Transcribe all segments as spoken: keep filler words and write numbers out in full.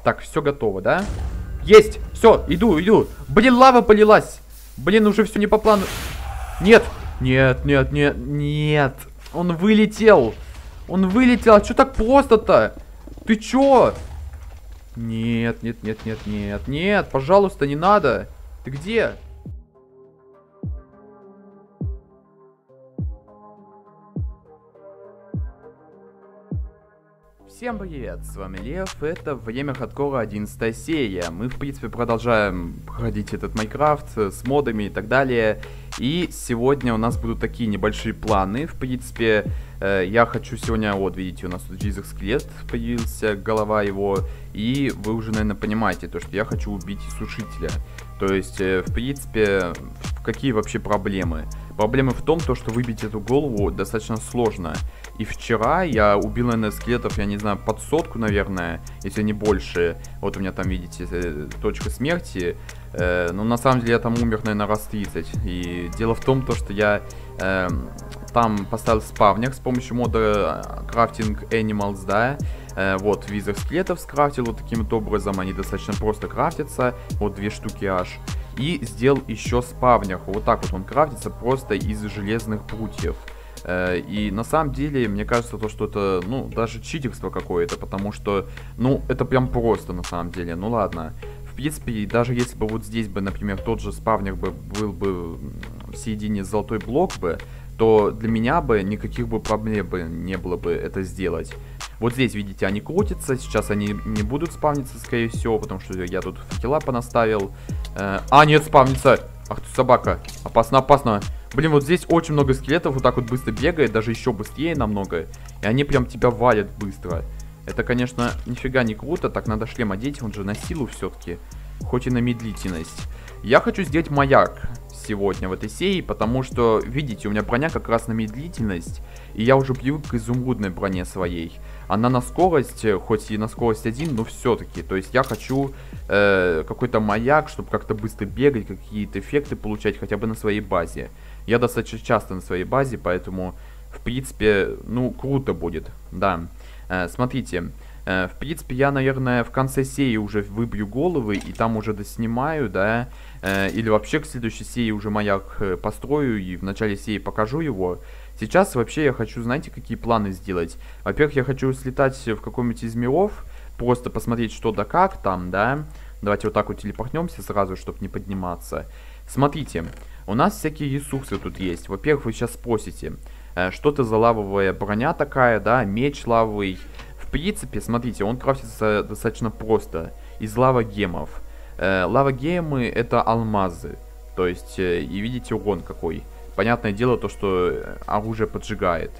Так, все готово, да? Есть! Все, иду, иду. Блин, лава полилась. Блин, уже все не по плану. Нет! Нет, нет, нет, нет. Он вылетел. Он вылетел. А что так просто-то? Ты чё? Нет, нет, нет, нет, нет, нет. Пожалуйста, не надо. Ты где? Всем привет, с вами Лев, это Время Хардкора одиннадцатая серия. Мы, в принципе, продолжаем проходить этот Майнкрафт с модами и так далее. И сегодня у нас будут такие небольшие планы. В принципе, э, я хочу сегодня... Вот, видите, у нас тут Визер Скелет появился, голова его. И вы уже, наверное, понимаете, то, что я хочу убить Сушителя. То есть, э, в принципе, какие вообще проблемы? Проблема в том, то, что выбить эту голову достаточно сложно. И вчера я убил, наверное, скелетов, я не знаю, под сотку, наверное, если не больше. Вот у меня там, видите, точка смерти. Э, но на самом деле я там умер, наверное, раз тридцать. И дело в том, то, что я э, там поставил спавнер с помощью мода Crafting Animals, да. Э, вот, визер скелетов скрафтил вот таким вот образом. Они достаточно просто крафтятся. Вот две штуки аж. И сделал еще спавнер. Вот так вот он крафтится просто из железных прутьев. И на самом деле, мне кажется, то, что это, ну, даже читерство какое-то, потому что, ну, это прям просто на самом деле. Ну ладно. В принципе, даже если бы вот здесь бы, например, тот же спавнер бы был бы в середине золотой блок бы, то для меня бы никаких бы проблем бы не было бы это сделать. Вот здесь, видите, они крутятся, сейчас они не будут спавниться, скорее всего, потому что я тут факела понаставил. А, нет, спавнится! Ах ты собака, опасно, опасно. Блин, вот здесь очень много скелетов, вот так вот быстро бегает, даже еще быстрее намного. И они прям тебя валят быстро. Это, конечно, нифига не круто, так надо шлем одеть, он же на силу все-таки, хоть и на медлительность. Я хочу сделать маяк сегодня в этой серии, потому что, видите, у меня броня как раз на медлительность, и я уже привык к изумрудной броне своей. Она на скорость, хоть и на скорость один, но все-таки. То есть я хочу э, какой-то маяк, чтобы как-то быстро бегать, какие-то эффекты получать хотя бы на своей базе. Я достаточно часто на своей базе, поэтому, в принципе, ну, круто будет, да. Э, смотрите, э, в принципе, я, наверное, в конце серии уже выбью головы, и там уже доснимаю, да. Э, или вообще к следующей серии уже маяк э, построю, и в начале серии покажу его. Сейчас вообще я хочу, знаете, какие планы сделать? Во-первых, я хочу слетать в какой-нибудь из миров, просто посмотреть что да как там, да. Давайте вот так вот телепортнемся сразу, чтобы не подниматься. Смотрите, у нас всякие ресурсы тут есть. Во-первых, вы сейчас спросите, э, что это за лавовая броня такая, да, меч лавовый. В принципе, смотрите, он крафтится достаточно просто, из лавогемов. Э, лавогемы это алмазы, то есть, э, и видите урон какой. Понятное дело, то, что оружие поджигает.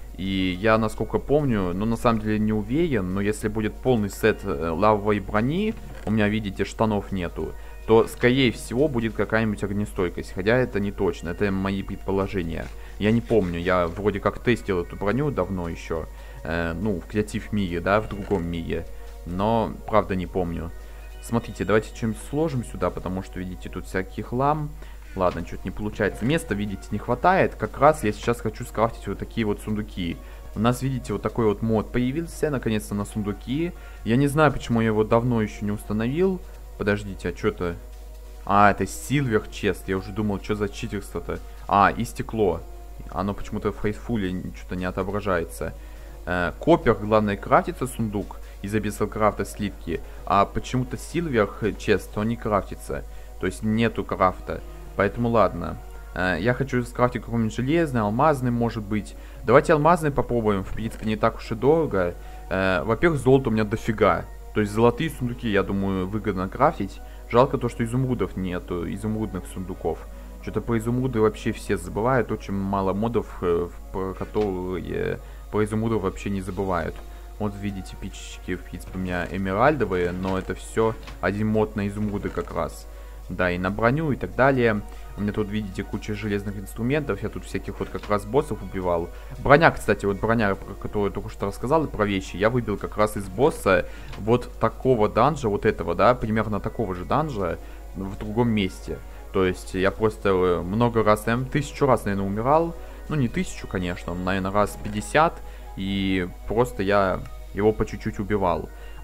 И я, насколько помню, ну, на самом деле не уверен, но если будет полный сет лавовой брони, у меня, видите, штанов нету, то, скорее всего, будет какая-нибудь огнестойкость. Хотя это не точно, это мои предположения. Я не помню, я вроде как тестил эту броню давно еще. Э, ну, в креатив мире, да, в другом мире. Но, правда, не помню. Смотрите, давайте что-нибудь сложим сюда, потому что, видите, тут всякий хлам. Ладно, что-то не получается. Места, видите, не хватает. Как раз я сейчас хочу скрафтить вот такие вот сундуки. У нас, видите, вот такой вот мод появился, наконец-то, на сундуки. Я не знаю, почему я его давно еще не установил. Подождите, а что это? А, это Silver Chest. Я уже думал, что за читерство-то. А, и стекло. Оно почему-то в фейсфуле что-то не отображается. Э, Копер, главное, крафтится сундук из-за бесселкрафта слитки. А почему-то Silver Chest, он не крафтится. То есть нету крафта. Поэтому ладно. Э, я хочу скрафтить какой-нибудь железный, алмазный, может быть. Давайте алмазный попробуем. В принципе, не так уж и дорого. Э, Во-первых, золото у меня дофига. То есть золотые сундуки, я думаю, выгодно крафтить. Жалко то, что изумрудов нету, изумрудных сундуков. Что-то про изумруды вообще все забывают. Очень мало модов, э, про которые про изумрудов вообще не забывают. Вот видите, пичечки, в принципе, у меня эмеральдовые, но это все один мод на изумруды как раз. Да, и на броню, и так далее. У меня тут, видите, куча железных инструментов. Я тут всяких вот как раз боссов убивал. Броня, кстати, вот броня, про которую я только что рассказал, и про вещи, я выбил как раз из босса вот такого данжа, вот этого, да, примерно такого же данжа в другом месте. То есть я просто много раз, наверное, тысячу раз, наверное, умирал. Ну, не тысячу, конечно, наверное, раз пятьдесят. И просто я его по чуть-чуть убивал.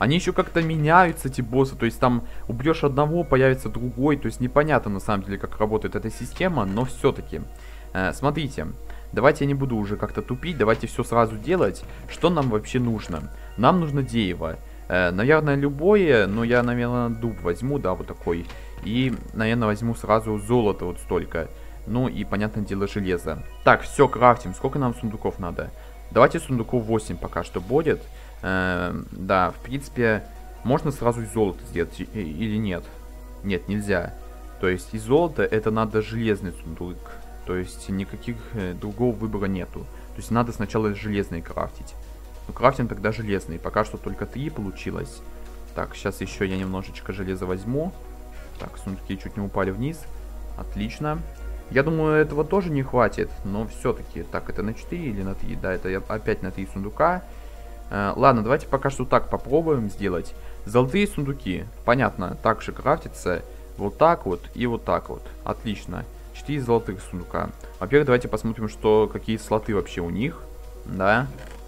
Они еще как-то меняются, эти боссы, то есть там убьешь одного, появится другой, то есть непонятно на самом деле, как работает эта система, но все-таки. Э, смотрите, давайте я не буду уже как-то тупить, давайте все сразу делать. Что нам вообще нужно? Нам нужно дерево. Э, наверное, любое, но я, наверное, дуб возьму, да, вот такой. И, наверное, возьму сразу золото вот столько. Ну и, понятное дело, железо. Так, все, крафтим. Сколько нам сундуков надо? Давайте сундуков восемь пока что будет. Э, да, в принципе, можно сразу из золота сделать или нет? Нет, нельзя. То есть из золота это надо железный сундук. То есть никаких э, другого выбора нету. То есть надо сначала железный крафтить. Ну, крафтим тогда железный. Пока что только три получилось. Так, сейчас еще я немножечко железа возьму. Так, сундуки чуть не упали вниз. Отлично. Я думаю, этого тоже не хватит, но все-таки. Так, это на четыре или на три? Да, это опять на три сундука. Э, ладно, давайте пока что так попробуем сделать. Золотые сундуки. Понятно, также крафтится. Вот так вот и вот так вот. Отлично. четыре золотых сундука. Во-первых, давайте посмотрим, что какие слоты вообще у них. Да.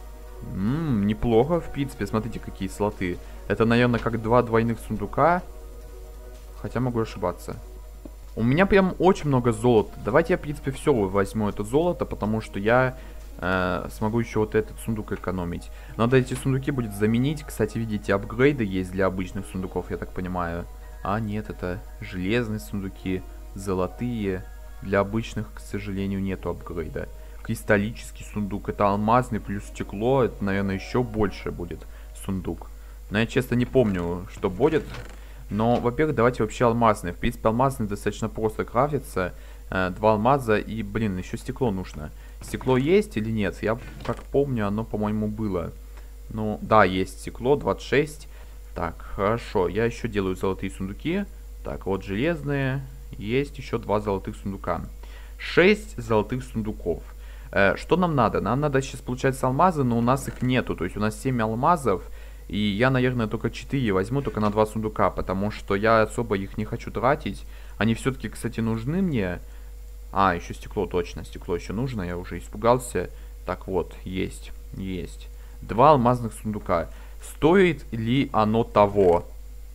Ммм, неплохо, в принципе. Смотрите, какие слоты. Это, наверное, как два двойных сундука. Хотя могу ошибаться. У меня прям очень много золота. Давайте я, в принципе, все возьму это золото, потому что я э, смогу еще вот этот сундук экономить. Надо эти сундуки будет заменить. Кстати, видите, апгрейды есть для обычных сундуков, я так понимаю. А, нет, это железные сундуки, золотые. Для обычных, к сожалению, нету апгрейда. Кристаллический сундук, это алмазный плюс стекло. Это, наверное, еще больше будет сундук. Но я, честно, не помню, что будет. Но, во-первых, давайте вообще алмазный. В принципе, алмазный достаточно просто крафтится. Э, два алмаза и, блин, еще стекло нужно. Стекло есть или нет? Я как помню, оно, по-моему, было. Ну, да, есть стекло, двадцать шесть. Так, хорошо. Я еще делаю золотые сундуки. Так, вот железные. Есть еще два золотых сундука. шесть золотых сундуков. Э, что нам надо? Нам надо сейчас, получается, алмазы, но у нас их нету. То есть у нас семь алмазов. И я, наверное, только четыре возьму, только на два сундука, потому что я особо их не хочу тратить. Они все-таки, кстати, нужны мне. А, еще стекло, точно, стекло еще нужно, я уже испугался. Так вот, есть, есть. Два алмазных сундука. Стоит ли оно того?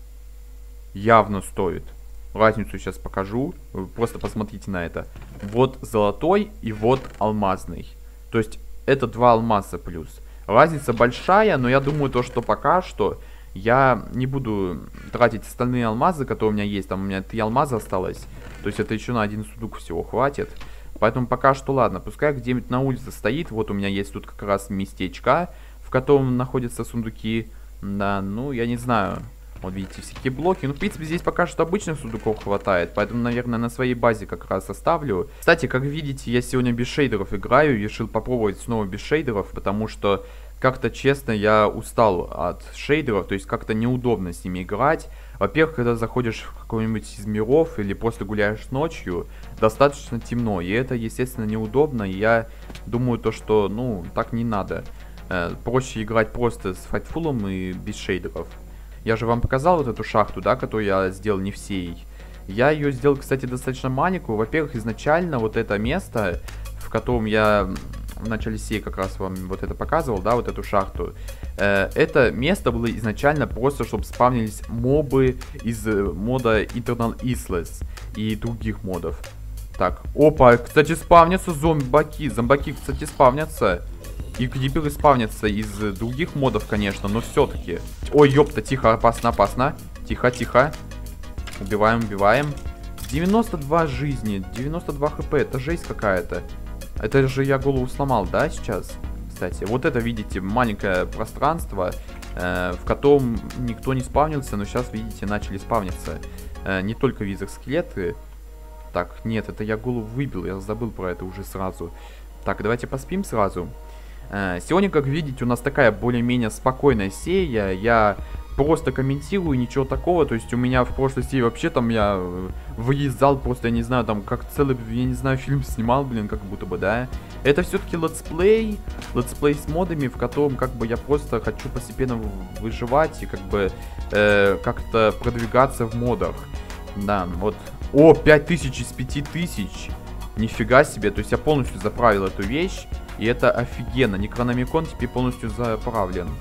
Явно стоит. Разницу сейчас покажу, вы просто посмотрите на это. Вот золотой и вот алмазный. То есть это два алмаза плюс. Разница большая, но я думаю, то, что пока что я не буду тратить остальные алмазы, которые у меня есть. Там у меня три алмаза осталось. То есть это еще на один сундук всего хватит. Поэтому пока что ладно. Пускай где-нибудь на улице стоит. Вот у меня есть тут как раз местечко, в котором находятся сундуки. Да, ну я не знаю. Вот видите, всякие блоки. Ну, в принципе, здесь пока что обычных сундуков хватает. Поэтому, наверное, на своей базе как раз оставлю. Кстати, как видите, я сегодня без шейдеров играю. Решил попробовать снова без шейдеров, потому что как-то, честно, я устал от шейдеров. То есть как-то неудобно с ними играть. Во-первых, когда заходишь в какой-нибудь из миров или просто гуляешь ночью, достаточно темно. И это, естественно, неудобно. И я думаю, то, что, ну, так не надо. Э, проще играть просто с файтфулом и без шейдеров. Я же вам показал вот эту шахту, да, которую я сделал не всей. Я ее сделал, кстати, достаточно маленькую. Во-первых, изначально вот это место, в котором я в начале серии как раз вам вот это показывал, да, вот эту шахту. Э, это место было изначально просто, чтобы спавнились мобы из мода Eternal Isles и других модов. Так, опа, кстати, спавнятся зомбаки. Зомбаки, кстати, спавнятся. И криперы спавнятся из других модов, конечно, но все-таки. Ой, ёпта, тихо, опасно, опасно. Тихо, тихо. Убиваем, убиваем. девяносто два жизни, девяносто два хп, это жесть какая-то. Это же я голову сломал, да, сейчас? Кстати, вот это, видите, маленькое пространство, э, в котором никто не спавнился, но сейчас, видите, начали спавниться. Э, не только визах скелеты. Так, нет, это я голову выбил, я забыл про это уже сразу. Так, давайте поспим сразу. Сегодня, как видите, у нас такая более-менее спокойная серия. Я просто комментирую, ничего такого. То есть у меня в прошлой серии вообще там я выезжал просто, я не знаю, там как целый, я не знаю, фильм снимал, блин, как будто бы, да. Это все-таки летсплей, летсплей с модами, в котором как бы я просто хочу постепенно выживать и как бы э, как-то продвигаться в модах. Да, вот. О, пять тысяч из пяти тысяч. Нифига себе, то есть я полностью заправил эту вещь. И это офигенно. Некрономикон теперь полностью заправлен.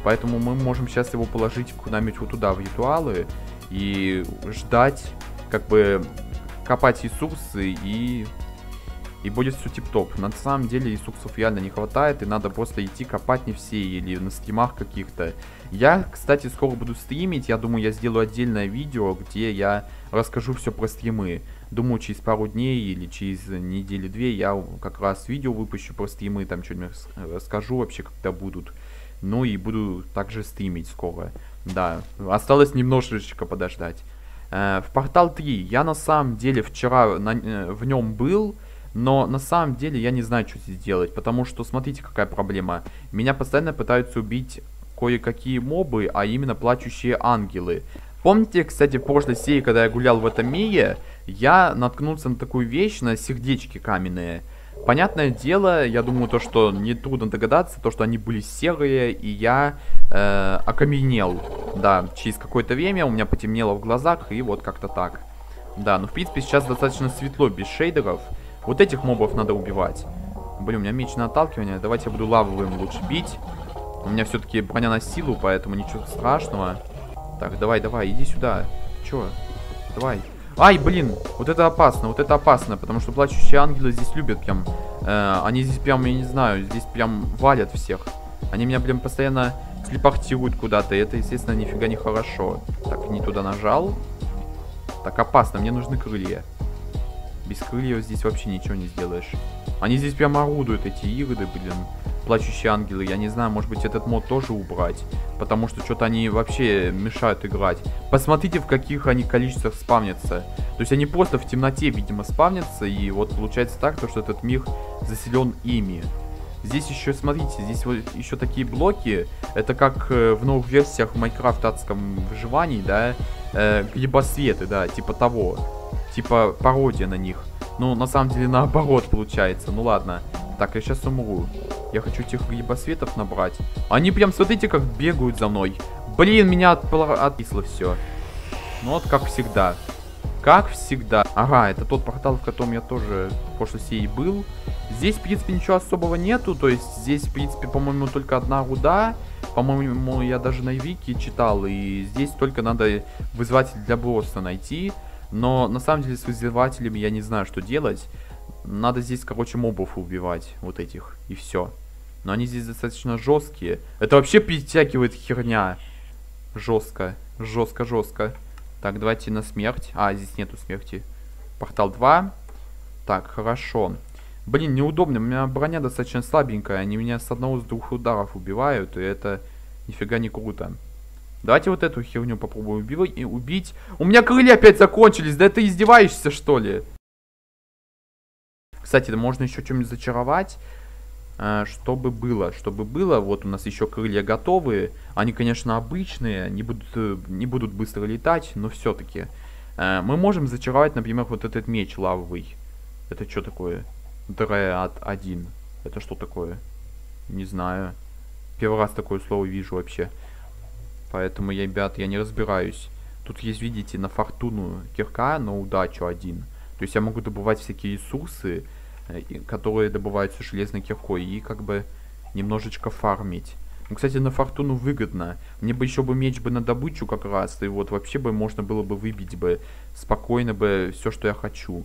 Поэтому мы можем сейчас его положить куда-нибудь вот туда, в ритуалы. И ждать, как бы, копать ресурсы и... И будет все тип-топ. На самом деле ресурсов реально не хватает, и надо просто идти копать не все, или на стримах каких-то. Я, кстати, скоро буду стримить, я думаю, я сделаю отдельное видео, где я расскажу все про стримы. Думаю, через пару дней или через недели-две я как раз видео выпущу про стримы, там что-нибудь расскажу вообще, когда будут. Ну и буду также стримить скоро. Да, осталось немножечко подождать. Э, в Портал три я на самом деле вчера на, э, в нем был. Но на самом деле я не знаю, что здесь делать, потому что смотрите, какая проблема. Меня постоянно пытаются убить кое-какие мобы, а именно плачущие ангелы. Помните, кстати, в прошлой серии, когда я гулял в этом мире, я наткнулся на такую вещь, на сердечки каменные. Понятное дело, я думаю, то, что нетрудно догадаться, то, что они были серые, и я э, окаменел. Да, через какое-то время у меня потемнело в глазах, и вот как-то так. Да, ну в принципе сейчас достаточно светло, без шейдеров. Вот этих мобов надо убивать. Блин, у меня меч на отталкивание. Давайте я буду лавовым лучше бить. У меня все-таки броня на силу, поэтому ничего страшного. Так, давай, давай, иди сюда. Че? Давай. Ай, блин, вот это опасно, вот это опасно, потому что плачущие ангелы здесь любят прям. Э, они здесь прям, я не знаю, здесь прям валят всех. Они меня, блин, постоянно телепортируют куда-то, и это, естественно, нифига не хорошо. Так, не туда нажал. Так, опасно, мне нужны крылья. Без крыльев здесь вообще ничего не сделаешь. Они здесь прям орудуют, эти ироды, блин. Плачущие ангелы. Я не знаю, может быть, этот мод тоже убрать. Потому что что-то они вообще мешают играть. Посмотрите, в каких они количествах спавнятся. То есть они просто в темноте, видимо, спавнятся. И вот получается так, то, что этот мир заселен ими. Здесь еще, смотрите, здесь вот еще такие блоки. Это как э, в новых версиях в майнкрафтском выживании, да. Э, грибосветы, да, типа того. Типа пародия на них. Ну, на самом деле, наоборот получается. Ну, ладно. Так, я сейчас умру. Я хочу этих грибосветов набрать. Они прям, смотрите, как бегают за мной. Блин, меня отписло все. Ну, вот как всегда. Как всегда. Ага, это тот портал, в котором я тоже в прошлой серии был. Здесь, в принципе, ничего особого нету. То есть, здесь, в принципе, по-моему, только одна руда. По-моему, я даже на Вики читал. И здесь только надо вызыватель для босса найти. Но на самом деле с вызывателями я не знаю, что делать. Надо здесь, короче, мобов убивать. Вот этих. И все. Но они здесь достаточно жесткие. Это вообще перетягивает херня. Жестко. Жестко, жестко. Так, давайте на смерть. А, здесь нету смерти. Портал два. Так, хорошо. Блин, неудобно. У меня броня достаточно слабенькая. Они меня с одного, с двух ударов убивают. И это нифига не круто. Давайте вот эту херню попробуем убить. убить. У меня крылья опять закончились. Да ты издеваешься, что ли? Кстати, можно еще что-нибудь зачаровать. Чтобы было. Чтобы было. Вот у нас еще крылья готовые. Они, конечно, обычные. Не будут, не будут быстро летать. Но все-таки. Мы можем зачаровать, например, вот этот меч лавовый. Это что такое? Дреад один. Это что такое? Не знаю. Первый раз такое слово вижу вообще. Поэтому, ребят, я не разбираюсь. Тут есть, видите, на фортуну кирка, на удачу один. То есть я могу добывать всякие ресурсы, которые добываются железной киркой, и как бы немножечко фармить. Ну, кстати, на фортуну выгодно. Мне бы еще бы меч бы на добычу как раз, и вот вообще бы можно было бы выбить бы спокойно бы все, что я хочу.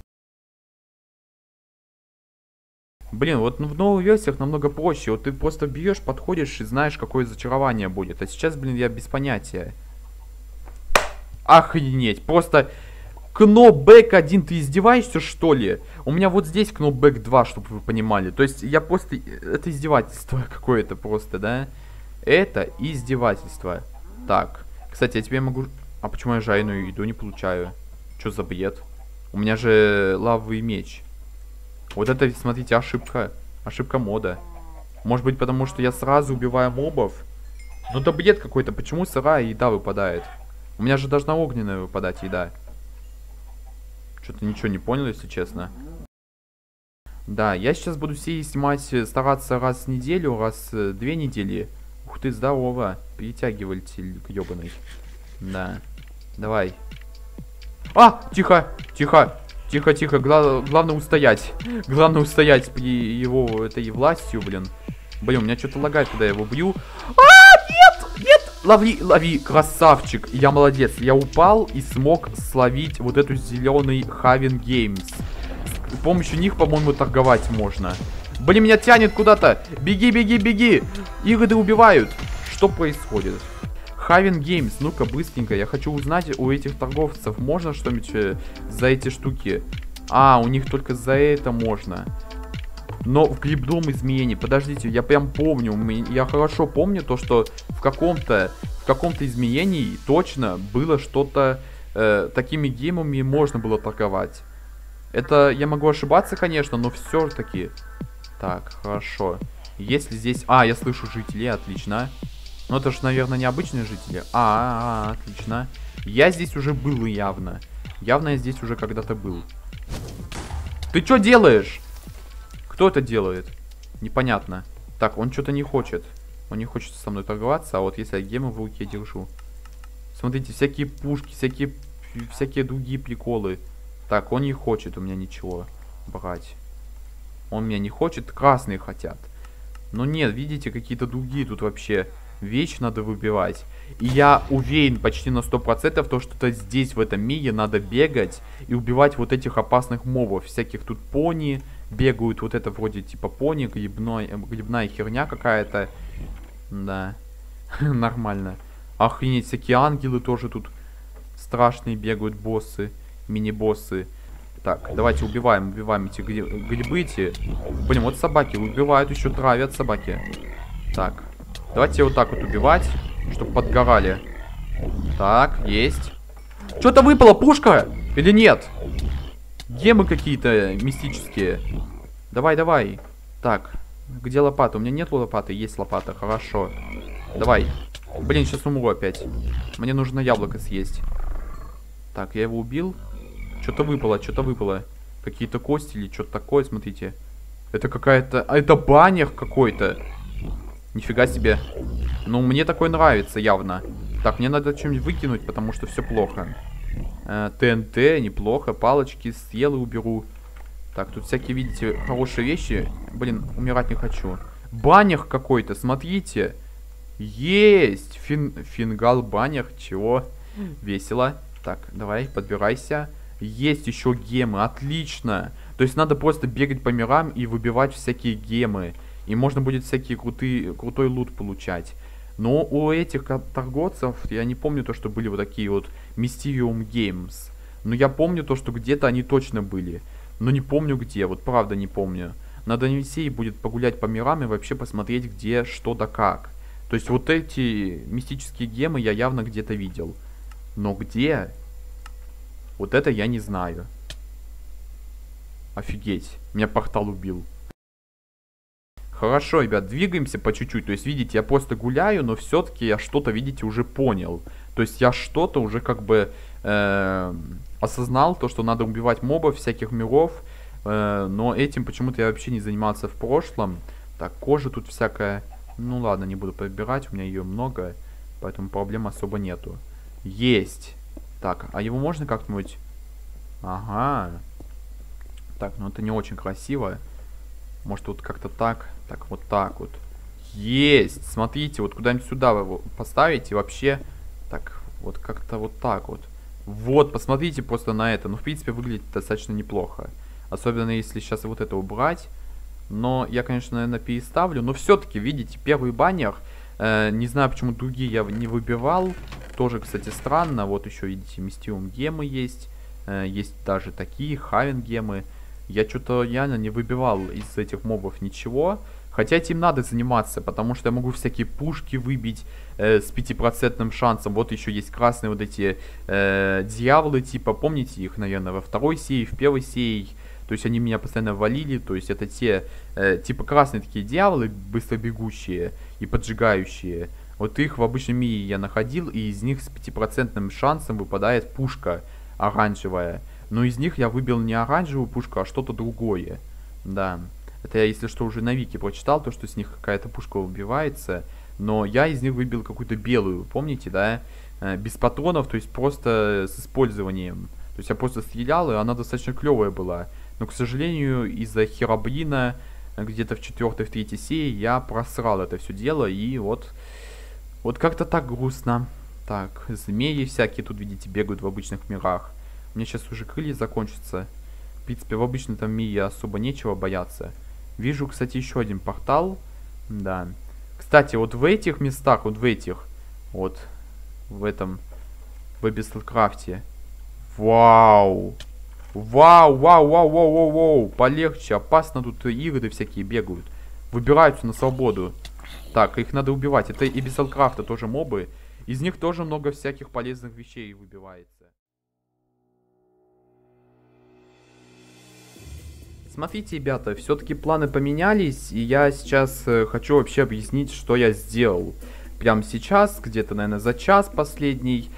Блин, вот в новых версиях намного проще. Вот ты просто берешь, подходишь и знаешь, какое зачарование будет. А сейчас, блин, я без понятия. Охренеть. Просто кнопбэк один, ты издеваешься, что ли? У меня вот здесь кнопбэк два, чтобы вы понимали. То есть я просто... Это издевательство какое-то просто, да? Это издевательство. Так. Кстати, я тебе могу... А почему я жареную еду не получаю? Что за бред? У меня же лавовый меч. Вот это, смотрите, ошибка. Ошибка мода. Может быть, потому что я сразу убиваю мобов? Ну да бред какой-то. Почему сырая еда выпадает? У меня же должна огненная выпадать еда. Что-то ничего не понял, если честно. Да, я сейчас буду серии снимать, стараться раз в неделю, раз в две недели. Ух ты, здорово. Перетягиватель ебаный. Да. Давай. А! Тихо! Тихо! Тихо, тихо, Гла главное устоять. Главное устоять при его этой властью, блин. Блин, у меня что-то лагает, когда я его бью. А, Лови, лови, красавчик. Я молодец. Я упал и смог словить вот эту зеленый Having Games. С помощью них, по-моему, торговать можно. Блин, меня тянет куда-то. Беги, беги, беги. Игры убивают. Что происходит? Having Games, ну-ка, быстренько. Я хочу узнать у этих торговцев, можно что-нибудь за эти штуки? А, у них только за это можно. Но в грибном изменении, подождите, я прям помню, я хорошо помню то, что в каком-то в каком-то изменении точно было что-то, э, такими геймами можно было торговать. Это я могу ошибаться, конечно, но все-таки. Так, хорошо. Если здесь... А, я слышу жителей, отлично. Ну это же, наверное, необычные жители. А, -а, -а отлично. Я здесь уже был явно. Явно я здесь уже когда-то был. Ты что делаешь? Кто это делает? Непонятно. Так, он что-то не хочет. Он не хочет со мной торговаться, а вот если я гемы в руке держу. Смотрите, всякие пушки, всякие, всякие другие приколы. Так, он не хочет у меня ничего брать. Он меня не хочет, красные хотят. Но нет, видите, какие-то другие тут вообще вещи надо выбивать. И я уверен почти на сто процентов, то, что здесь, в этом мире, надо бегать и убивать вот этих опасных мобов. Всяких тут пони бегают, вот это вроде типа пони, грибной, грибная херня какая-то. Да, нормально. Охренеть, всякие ангелы тоже тут страшные бегают, боссы, мини-боссы. Так, давайте убиваем, убиваем эти грибы эти. Блин, вот собаки убивают, еще травят собаки. Так, давайте вот так вот убивать, чтобы подгорали. Так, есть. Что-то выпало, пушка? Или нет? Гемы какие-то мистические. Давай, давай. Так, где лопата? У меня нет лопаты, есть лопата, хорошо. Давай. Блин, сейчас умру опять. Мне нужно яблоко съесть. Так, я его убил. Что-то выпало, что-то выпало. Какие-то кости или что-то такое, смотрите. Это какая-то... А это баннер какой-то. Нифига себе. Ну, мне такое нравится явно. Так, мне надо что-нибудь выкинуть, потому что все плохо. Э, ТНТ, неплохо. Палочки съел и уберу. Так, тут всякие, видите, хорошие вещи. Блин, умирать не хочу. Баннер какой-то, смотрите. Есть! Фин... Фингал баннер, чего? Весело. Так, давай, подбирайся. Есть еще гемы, отлично. То есть надо просто бегать по мирам и выбивать всякие гемы. И можно будет всякие крутые, крутой лут получать. Но у этих торговцев, я не помню то, что были вот такие вот Mysterium Games. Но я помню то, что где-то они точно были. Но не помню где, вот правда не помню. Надо Алексей будет погулять по мирам и вообще посмотреть, где, что да как. То есть вот эти мистические гемы я явно где-то видел. Но где? Вот это я не знаю. Офигеть, меня портал убил. Хорошо, ребят, двигаемся по чуть-чуть. То есть, видите, я просто гуляю, но все-таки я что-то, видите, уже понял. То есть я что-то уже как бы э, осознал, то, что надо убивать мобов всяких миров. Э, но этим почему-то я вообще не занимался в прошлом. Так, кожа тут всякая. Ну ладно, не буду подбирать, у меня ее много. Поэтому проблем особо нету. Есть. Так, а его можно как-нибудь... Ага. Так, ну это не очень красиво. Может вот как-то так. Так, вот так вот. Есть! Смотрите, вот куда-нибудь сюда вы его поставите. Вообще, так, вот как-то вот так вот. Вот, посмотрите просто на это. Ну, в принципе, выглядит достаточно неплохо. Особенно, если сейчас вот это убрать. Но я, конечно, наверное, переставлю. Но все-таки, видите, первый баннер. Э, не знаю, почему другие я не выбивал. Тоже, кстати, странно. Вот еще, видите, Mysterium гемы есть. Э, есть даже такие, Having гемы. Я что-то реально не выбивал из этих мобов ничего. Хотя этим надо заниматься, потому что я могу всякие пушки выбить э, с пятипроцентным шансом. Вот еще есть красные вот эти э, дьяволы, типа, помните их, наверное, во второй серии, в первой серии. То есть они меня постоянно валили. То есть это те, э, типа, красные такие дьяволы, быстро бегущие и поджигающие. Вот их в обычном мире я находил, и из них с пятипроцентным шансом выпадает пушка оранжевая. Но из них я выбил не оранжевую пушку, а что-то другое. Да. Это я, если что, уже на вики прочитал, то, что с них какая-то пушка убивается. Но я из них выбил какую-то белую, помните, да? Э, без патронов, то есть просто с использованием. То есть я просто стрелял, и она достаточно клевая была. Но, к сожалению, из-за хероблина, где-то в четвертой, в третьей серии, я просрал это все дело. И вот, Вот как-то так грустно. Так, змеи всякие тут, видите, бегают в обычных мирах. У меня сейчас уже крылья закончатся. В принципе, в обычном там мире особо нечего бояться. Вижу, кстати, еще один портал. Да. Кстати, вот в этих местах, вот в этих, вот, в этом, в Эбисселкрафте. Вау! Вау, вау, вау, вау, вау, вау! Полегче, опасно, тут игры всякие бегают. Выбираются на свободу. Так, их надо убивать. Это и Эбисселкрафта тоже мобы. Из них тоже много всяких полезных вещей выбивается. Смотрите, ребята, все-таки планы поменялись, и я сейчас э, хочу вообще объяснить, что я сделал. Прямо сейчас, где-то, наверное, за час последний.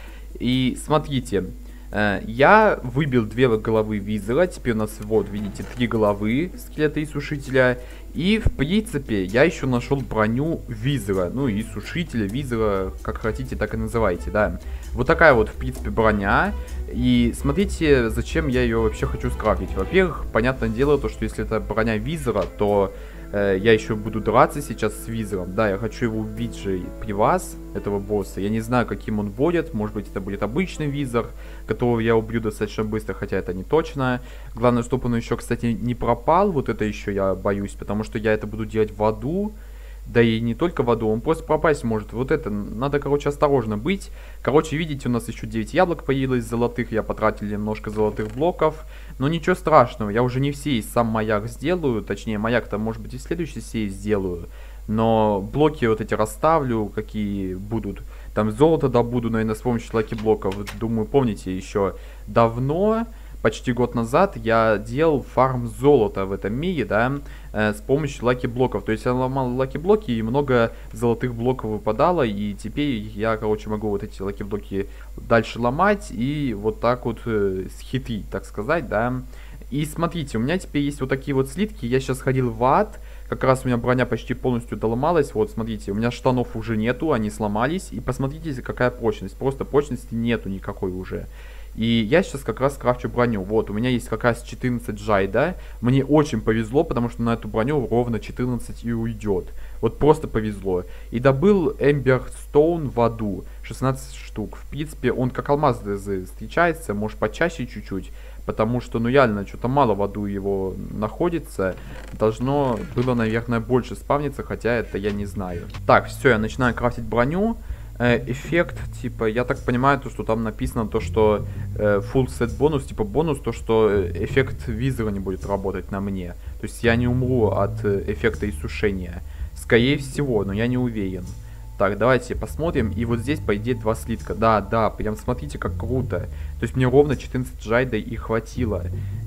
И смотрите, э, я выбил две головы визора, теперь у нас, вот, видите, три головы скелета и сушителя. И, в принципе, я еще нашел броню визора, ну и сушителя, визора, как хотите, так и называйте, да. Вот такая вот, в принципе, броня. И смотрите, зачем я ее вообще хочу скрафтить. Во-первых, понятное дело, то, что если это броня визора, то э, я еще буду драться сейчас с визором. Да, я хочу его убить же при вас, этого босса. Я не знаю, каким он будет. Может быть, это будет обычный визор, которого я убью достаточно быстро, хотя это не точно. Главное, чтобы он еще, кстати, не пропал. Вот это еще я боюсь, потому что я это буду делать в аду. Да и не только в аду, он просто пропасть может. Вот это, надо, короче, осторожно быть. Короче, видите, у нас еще девять яблок появилось золотых. Я потратил немножко золотых блоков. Но ничего страшного, я уже не все из сам маяк сделаю. Точнее, маяк-то, может быть, и в следующей серии сделаю. Но блоки вот эти расставлю, какие будут. Там золото добуду, наверное, с помощью лаки-блоков. Думаю, помните, еще давно... Почти год назад я делал фарм золота в этом мире, да, э, с помощью лаки-блоков. То есть я ломал лаки-блоки, и много золотых блоков выпадало, и теперь я, короче, могу вот эти лаки-блоки дальше ломать и вот так вот э, схитрить, так сказать, да. И смотрите, у меня теперь есть вот такие вот слитки, я сейчас ходил в ад, как раз у меня броня почти полностью доломалась, вот, смотрите, у меня штанов уже нету, они сломались, и посмотрите, какая прочность, просто прочности нету никакой уже. И я сейчас как раз крафчу броню. Вот, у меня есть как раз четырнадцать джай, да. Мне очень повезло, потому что на эту броню ровно четырнадцать и уйдет. Вот просто повезло. И добыл Эмбер Стоун в аду. шестнадцать штук. В принципе, он как алмаз встречается, может почаще чуть-чуть. Потому что, ну реально, что-то мало в аду его находится. Должно было, наверное, больше спавниться, хотя это я не знаю. Так, все, я начинаю крафтить броню. Эффект, типа, я так понимаю, то, что там написано то, что э, full set бонус, типа бонус, то, что эффект визора не будет работать на мне. То есть я не умру от эффекта иссушения. Скорее всего, но я не уверен. Так, давайте посмотрим. И вот здесь, по идее, два слитка. Да, да, прям смотрите, как круто. То есть мне ровно четырнадцать джайда и хватило.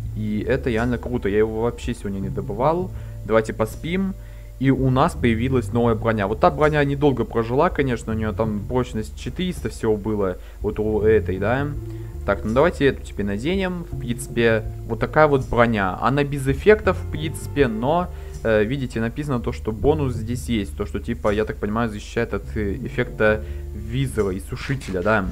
И это реально круто. Я его вообще сегодня не добывал. Давайте поспим. И у нас появилась новая броня. Вот та броня недолго прожила, конечно, у нее там прочность четыреста всего было, вот у этой, да. Так, ну давайте эту теперь наденем. В принципе, вот такая вот броня. Она без эффектов, в принципе, но, э, видите, написано то, что бонус здесь есть. То, что, типа, я так понимаю, защищает от эффекта визора и сушителя, да.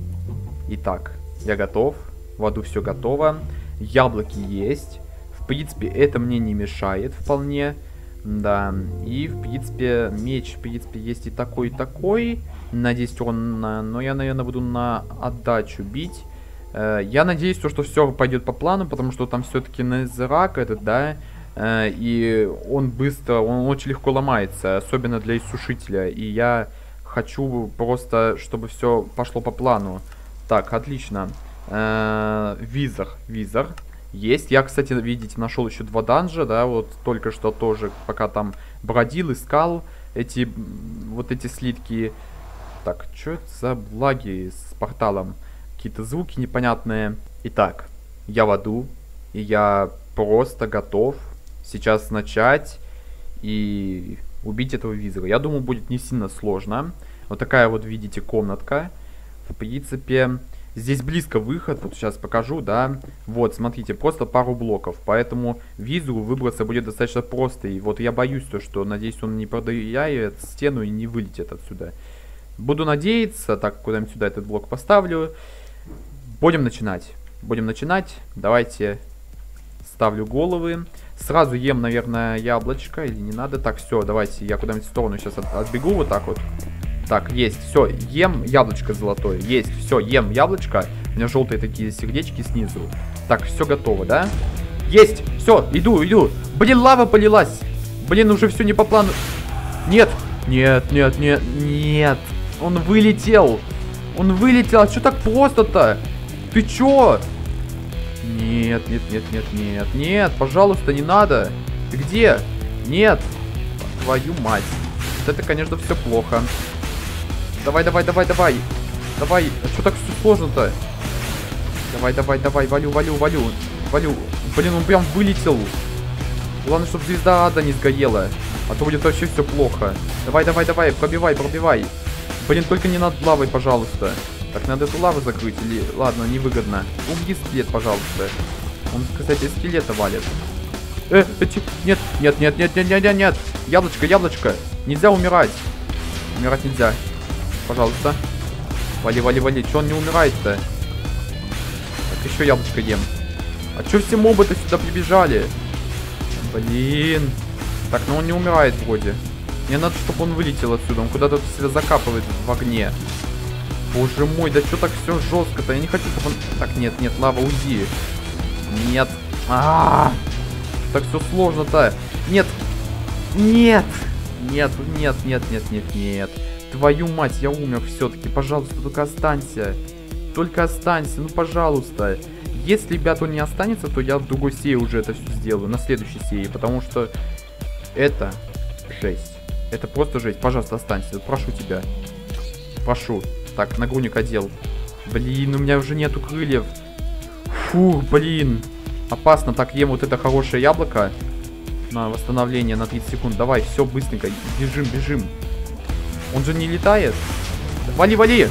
Итак, я готов. В аду все готово. Яблоки есть. В принципе, это мне не мешает вполне. Да, и в принципе меч, в принципе, есть и такой, и такой. На десять урона, но я, наверное, буду на отдачу бить. э, Я надеюсь, то, что все пойдет по плану, потому что там все-таки Незерак этот, да. э, И он быстро, он очень легко ломается, особенно для иссушителя. И я хочу просто, чтобы все пошло по плану. Так, отлично. э, Визор, визор есть. Я, кстати, видите, нашел еще два данжа, да, вот только что тоже, пока там бродил, искал эти, вот эти слитки. Так, что это за лаги с порталом? Какие-то звуки непонятные. Итак, я в аду, и я просто готов сейчас начать и убить этого визора. Я думаю, будет не сильно сложно. Вот такая вот, видите, комнатка. В принципе... Здесь близко выход, вот сейчас покажу, да. Вот, смотрите, просто пару блоков. Поэтому визору выбраться будет достаточно просто. И вот я боюсь, то, что, надеюсь, он не продыряет стену и не вылетит отсюда. Буду надеяться. Так, куда-нибудь сюда этот блок поставлю. Будем начинать. Будем начинать. Давайте ставлю головы. Сразу ем, наверное, яблочко. Или не надо. Так, все, давайте я куда-нибудь в сторону сейчас от, отбегу вот так вот. Так, есть, все, ем яблочко золотое. Есть, все, ем яблочко. У меня желтые такие сердечки снизу. Так, все готово, да? Есть, все, иду, иду. Блин, лава полилась. Блин, уже все не по плану. Нет, нет, нет, нет, нет. Он вылетел. Он вылетел. А что так просто-то? Ты чё? Нет, нет, нет, нет, нет, нет, пожалуйста, не надо. Ты где? Нет. Твою мать. Вот это, конечно, все плохо. Давай, давай, давай, давай. Давай. А что так все сложно-то? Давай, давай, давай. Валю, валю, валю. Валю. Блин, он прям вылетел. Главное, чтобы звезда ада не сгорела. А то будет вообще все плохо. Давай, давай, давай. Пробивай, пробивай. Блин, только не над лавой, пожалуйста. Так, надо эту лаву закрыть. Или... Ладно, невыгодно. Убей скелет, пожалуйста. Он, кстати, скелета валит. Э, э, нет, нет, нет, нет, нет, нет, нет, нет. Яблочко, яблочко. Нельзя умирать. Умирать нельзя. Пожалуйста. Вали, вали, вали. Че он не умирает-то? Так, еще яблочко ем. А че все мобы-то сюда прибежали? Блин. Так, ну он не умирает вроде. Мне надо, чтобы он вылетел отсюда. Он куда-то себя закапывает в огне. Боже мой, да что так все жестко-то? Я не хочу, чтобы он... Так, нет, нет, лава, уйди. Нет. А, -а, -а. Так все сложно-то. Нет. Нет. Нет, нет, нет, нет, нет, нет. Твою мать, я умер все-таки. Пожалуйста, только останься. Только останься, ну пожалуйста. Если, ребята, он не останется, то я в другой серии уже это все сделаю. На следующей серии. Потому что это жесть. Это просто жесть. Пожалуйста, останься. Прошу тебя. Прошу. Так, нагрудник одел. Блин, у меня уже нету крыльев. Фух, блин. Опасно. Так, ем вот это хорошее яблоко. На восстановление на тридцать секунд. Давай, все, быстренько. Бежим, бежим. Он же не летает. Вали, вали.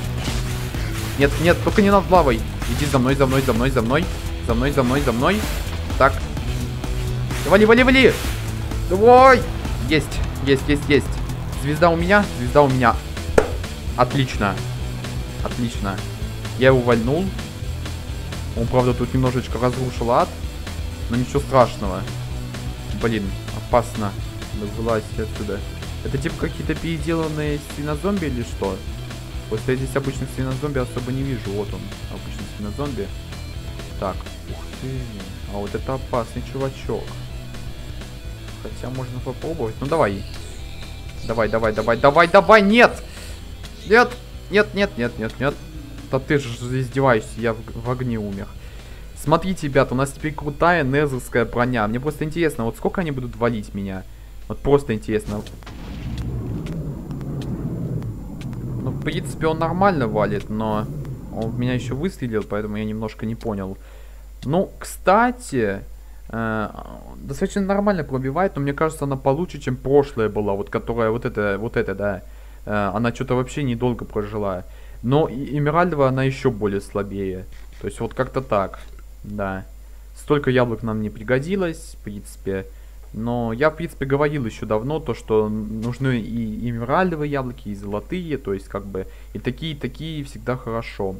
Нет, нет, только не над лавой. Иди за мной, за мной, за мной, за мной. За мной, за мной, за мной. Так. Вали, вали, вали. Давай. Есть, есть, есть, есть. Звезда у меня, звезда у меня. Отлично. Отлично. Я его вальнул. Он, правда, тут немножечко разрушил ад. Но ничего страшного. Блин, опасно. Вылазить отсюда. Это типа какие-то переделанные свинозомби или что? Просто я здесь обычных свинозомби особо не вижу. Вот он, обычный свинозомби. Так, ух ты. А вот это опасный чувачок. Хотя можно попробовать. Ну давай. Давай, давай, давай, давай, давай, нет! Нет, нет, нет, нет, нет, нет. Да ты же издеваешься, я в, в огне умер. Смотрите, ребята, у нас теперь крутая незерская броня. Мне просто интересно, вот сколько они будут валить меня? Вот просто интересно. Ну, в принципе, он нормально валит, но он в меня еще выстрелил, поэтому я немножко не понял. Ну, кстати, э, достаточно нормально пробивает, но мне кажется, она получше, чем прошлая была, вот которая, вот это, вот это, да. Э, она что-то вообще недолго прожила. Но и Эмеральдова она еще более слабее. То есть вот как-то так, да. Столько яблок нам не пригодилось, в принципе. Но я, в принципе, говорил еще давно, то, что нужны и эмеральдовые яблоки, и золотые. То есть, как бы, и такие, и такие всегда хорошо.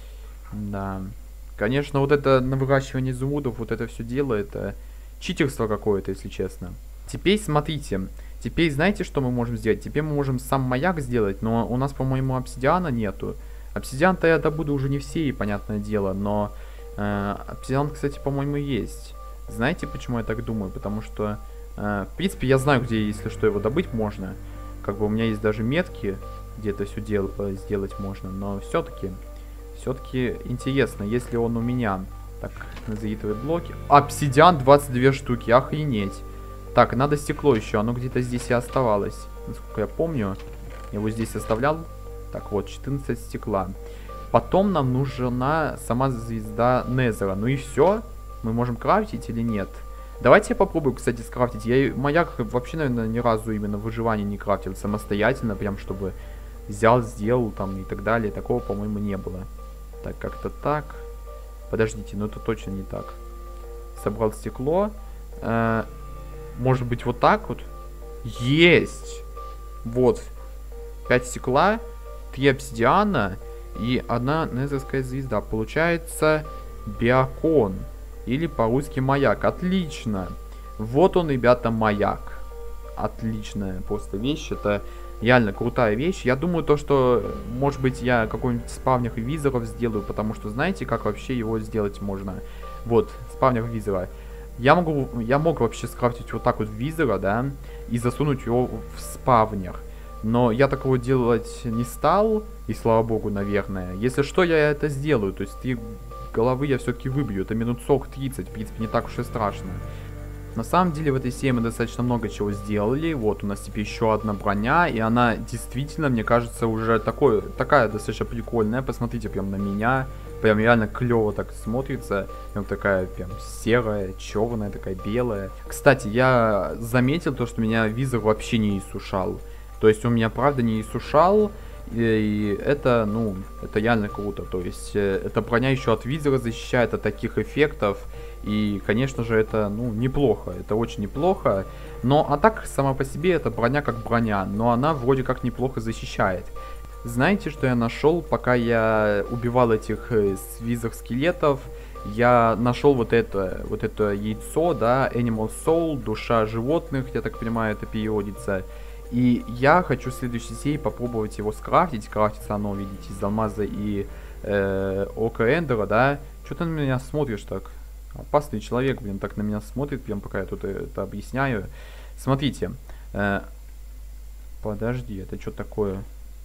Да. Конечно, вот это на выращивание изумрудов, вот это все дело, это читерство какое-то, если честно. Теперь, смотрите. Теперь, знаете, что мы можем сделать? Теперь мы можем сам маяк сделать, но у нас, по-моему, обсидиана нету. Обсидиан-то я добуду уже не все, и понятное дело, но э, обсидиан, кстати, по-моему, есть. Знаете, почему я так думаю? Потому что, э, в принципе, я знаю, где, если что, его добыть можно. Как бы у меня есть даже метки, где это все дел сделать можно. Но все-таки, все-таки интересно, если он у меня. Так, назовитые блоки. Обсидиан двадцать две штуки, охренеть. Так, надо стекло еще, оно где-то здесь и оставалось. Насколько я помню, я его здесь оставлял. Так вот, четырнадцать стекла. Потом нам нужна сама звезда Незера. Ну и все. Мы можем крафтить или нет? Давайте я попробую, кстати, скрафтить. Я маяк вообще, наверное, ни разу именно в выживании не крафтил самостоятельно, прям чтобы взял, сделал там и так далее. Такого, по-моему, не было. Так, как-то так. Подождите, ну это точно не так. Собрал стекло. Э, может быть, вот так вот? Есть! Вот. пять стекла, три обсидиана и одна незерская звезда. Получается биокон. Или по-русски маяк. Отлично. Вот он, ребята, маяк. Отличная просто вещь. Это Реально крутая вещь. Я думаю, то, что, может быть, я какой-нибудь спавнер визоров сделаю, потому что знаете, как вообще его сделать можно? Вот, спавнер визора. Я могу, я мог вообще скрафтить вот так вот визора, да, и засунуть его в спавнер. Но я такого делать не стал, и слава богу, наверное. Если что, я это сделаю. То есть три головы я все-таки выбью. Это минут сорок тридцать, в принципе, не так уж и страшно. На самом деле в этой серии мы достаточно много чего сделали. Вот у нас теперь еще одна броня, и она действительно, мне кажется, уже такой, такая достаточно прикольная. Посмотрите прям на меня. Прям реально клево так смотрится. Прям такая прям серая, черная, такая белая. Кстати, я заметил то, что меня визор вообще не иссушал. То есть он меня правда не иссушал. И это, ну, это реально круто. То есть эта броня еще от визора защищает от таких эффектов. И, конечно же, это, ну, неплохо. Это очень неплохо. Но, а так, сама по себе, эта броня как броня. Но она вроде как неплохо защищает. Знаете, что я нашел, пока я убивал этих э, визор-скелетов? Я нашел вот это, вот это яйцо, да, Animal Soul, душа животных, я так понимаю, это переводится. И я хочу в следующей серии попробовать его скрафтить. Крафтится оно, видите, из алмаза и э, ока Эндера, да. Что ты на меня смотришь так? Опасный человек, блин, так на меня смотрит, прям пока я тут это объясняю. Смотрите. Э, подожди, это что такое?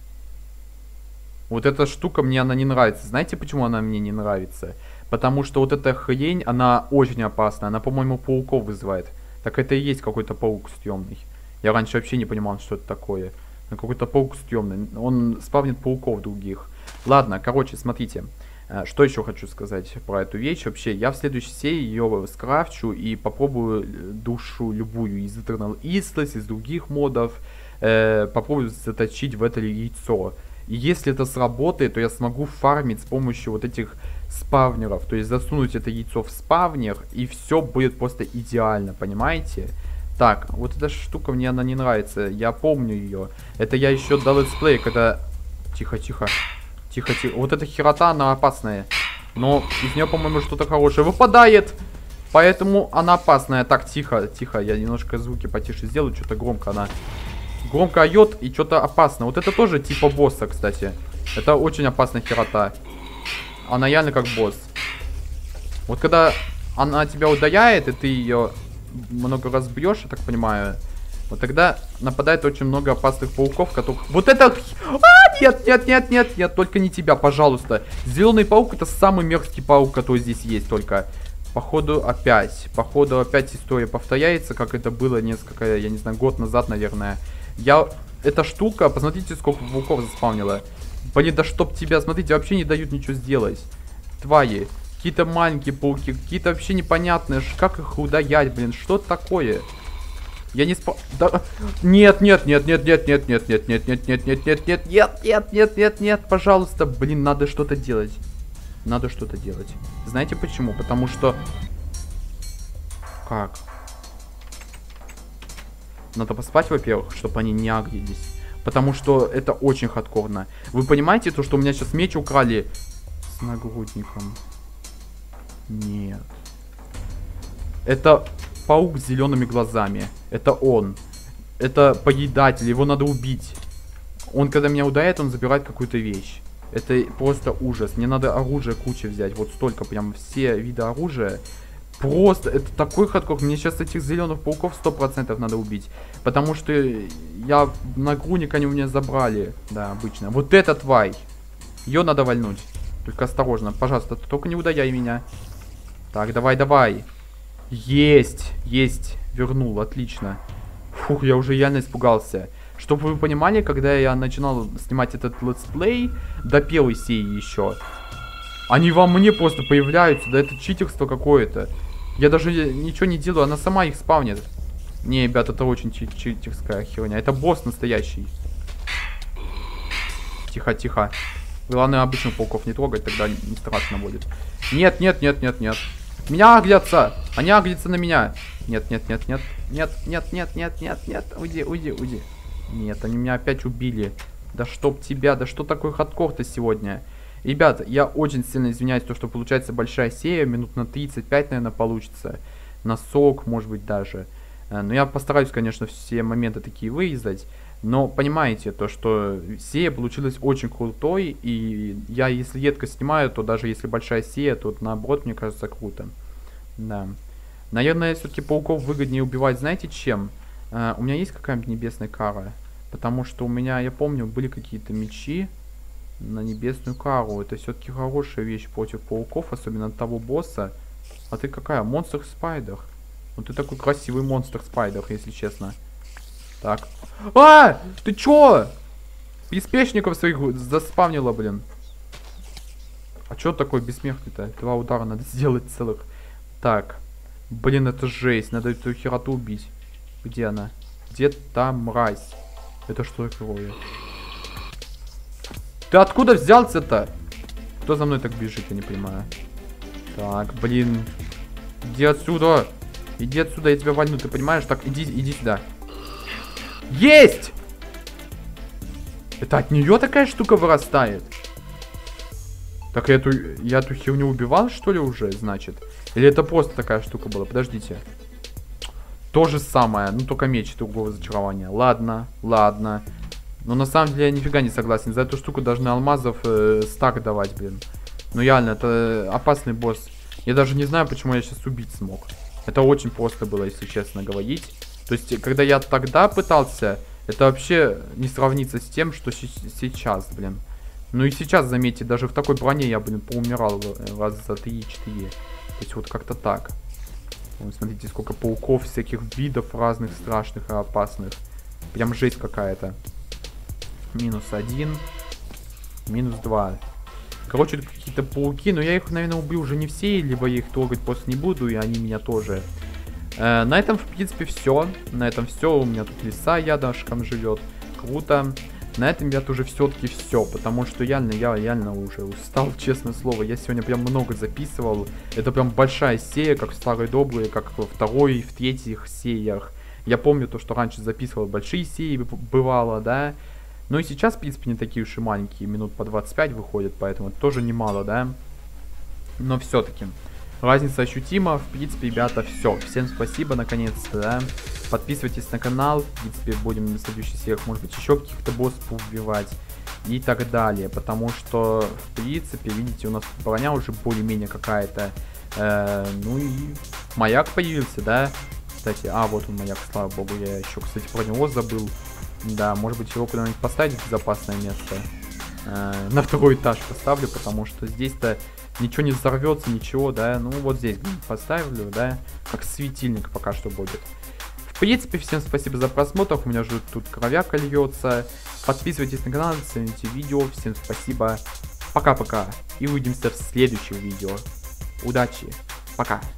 Вот эта штука, мне она не нравится. Знаете, почему она мне не нравится? Потому что вот эта хрень, она очень опасная. Она, по-моему, пауков вызывает. Так это и есть какой-то паук стрёмный. Я раньше вообще не понимал, что это такое. Какой-то паук стрёмный. Он спавнит пауков других. Ладно, короче, смотрите. Что еще хочу сказать про эту вещь? Вообще, я в следующей серии ее скрафчу и попробую душу любую из Eternal Isles, из других модов. Э, попробую заточить в это яйцо. И если это сработает, то я смогу фармить с помощью вот этих спавнеров. То есть засунуть это яйцо в спавнер, и все будет просто идеально, понимаете? Так, вот эта штука, мне она не нравится. Я помню ее. Это я еще до летсплея, когда... Тихо, тихо. Тихо, тихо. Вот эта херота, она опасная. Но из нее, по-моему, что-то хорошее выпадает. Поэтому она опасная. Так, тихо, тихо. Я немножко звуки потише сделаю. Что-то громко она... Громко орет и что-то опасно. Вот это тоже типа босса, кстати. Это очень опасная херота. Она реально как босс. Вот когда она тебя ударяет, и ты ее много раз бьешь, я так понимаю, вот тогда нападает очень много опасных пауков, которых... Вот это... А, нет, нет, нет, нет, нет, только не тебя, пожалуйста. Зеленый паук — это самый мерзкий паук, который здесь есть только. Походу опять. Походу опять история повторяется, как это было несколько, я не знаю, год назад, наверное. Я... Эта штука, посмотрите, сколько пауков заспавнила. Блин, да чтоб тебя, смотрите, вообще не дают ничего сделать. Твари. Какие-то маленькие пауки, какие-то вообще непонятные. Как их удаять, блин, что такое? Я не спа... Да... Нет, нет, нет, нет, нет, нет, нет, нет, нет, нет, нет, нет, нет, нет, нет, нет, нет, нет, нет, пожалуйста. Блин, надо что-то делать. Надо что-то делать. Знаете почему? Потому что... Как? Надо поспать, во-первых, чтобы они не агрились. Потому что это очень хардкорно. Вы понимаете, то, что у меня сейчас меч украли с нагрудником? Нет. Это паук с зелеными глазами. Это он. Это поедатель. Его надо убить. Он, когда меня ударяет, он забирает какую-то вещь. Это просто ужас. Мне надо оружие куча взять. Вот столько. Прям все виды оружия. Просто. Это такой хардкор. Мне сейчас этих зеленых пауков сто процентов надо убить. Потому что я нагрудник они у меня забрали. Да, обычно. Вот эта тварь. Ее надо вальнуть. Только осторожно. Пожалуйста, только не ударяй меня. Так, давай, давай. Есть, есть. Вернул, отлично. Фух, я уже реально испугался. Чтобы вы понимали, когда я начинал снимать этот летсплей, до первой серии еще, они во мне просто появляются. Да это читерство какое-то. Я даже ничего не делаю, она сама их спавнит. Не, ребят, это очень чи читерская херня. Это босс настоящий. Тихо, тихо. Главное, обычных пауков не трогать, тогда не страшно будет. Нет, нет, нет, нет, нет. Меня аглятся! Они аглятся на меня! Нет, нет, нет, нет. Нет, нет, нет, нет, нет, нет. Уйди, уйди, уйди. Нет, они меня опять убили. Да чтоб тебя, да что такой хардкор-то сегодня? Ребята, я очень сильно извиняюсь, то, что получается большая серия. Минут на тридцать пять, наверное, получится. На сорок, может быть, даже. Но я постараюсь, конечно, все моменты такие вырезать. Но понимаете, то, что сея получилась очень крутой, и я, если редко снимаю, то даже если большая сея, то наоборот, мне кажется, круто. Да. Наверное, все-таки пауков выгоднее убивать, знаете, чем? Uh, у меня есть какая-нибудь небесная кара? Потому что у меня, я помню, были какие-то мечи на небесную кару. Это все-таки хорошая вещь против пауков, особенно того босса. А ты какая? Монстр Спайдер. Ну ты такой красивый монстр Спайдер, если честно. Так. А! Ты чё? Беспечников своих заспавнила, блин. А чё такой бессмертный-то? Два удара надо сделать целых. Так. Блин, это жесть. Надо эту хероту убить. Где она? Где та мразь? Это что такое? Ты откуда взялся-то? Кто за мной так бежит, я не понимаю. Так, блин. Иди отсюда. Иди отсюда, я тебя вальну, ты понимаешь? Так, иди, иди сюда. Есть! Это от нее такая штука вырастает? Так я эту, я эту херню убивал, что ли, уже, значит? Или это просто такая штука была? Подождите. То же самое, ну только меч другого зачарования. Ладно, ладно. Но на самом деле я нифига не согласен. За эту штуку должны алмазов э, стак давать, блин. Ну реально, это опасный босс. Я даже не знаю, почему я сейчас убить смог. Это очень просто было, если честно говорить. То есть, когда я тогда пытался, это вообще не сравнится с тем, что сейчас, блин. Ну и сейчас, заметьте, даже в такой броне я, блин, поумирал раз за три-четыре. То есть, вот как-то так. Вот, смотрите, сколько пауков, всяких видов разных, страшных и опасных. Прям жесть какая-то. Минус один. Минус два. Короче, какие-то пауки, но я их, наверное, убью уже не все, либо я их трогать просто не буду, и они меня тоже. Э, на этом, в принципе, все. На этом все. У меня тут лиса ядышком живет. Круто. На этом я тоже все-таки все, потому что реально, я реально уже устал, честное слово. Я сегодня прям много записывал. Это прям большая сея, как в старые добрые, как во второй и в третьих сеях. Я помню то, что раньше записывал большие сеи, бывало, да. Ну и сейчас, в принципе, не такие уж и маленькие, минут по двадцать пять выходят, поэтому это тоже немало, да. Но все-таки разница ощутима. В принципе, ребята, все. Всем спасибо, наконец-то, да. Подписывайтесь на канал. В принципе, будем на следующих сериях, может быть, еще каких-то боссов убивать и так далее. Потому что, в принципе, видите, у нас броня уже более-менее какая-то. Э, ну и маяк появился, да. Кстати, а, вот он маяк, слава богу. Я еще, кстати, про него забыл. Да, может быть, его куда-нибудь поставить в безопасное место. Э, на второй этаж поставлю, потому что здесь-то ничего не взорвется, ничего, да. Ну, вот здесь поставлю, да. Как светильник пока что будет. В принципе, всем спасибо за просмотр. У меня уже тут кровяка льется. Подписывайтесь на канал, оцените видео. Всем спасибо. Пока-пока. И увидимся в следующем видео. Удачи. Пока.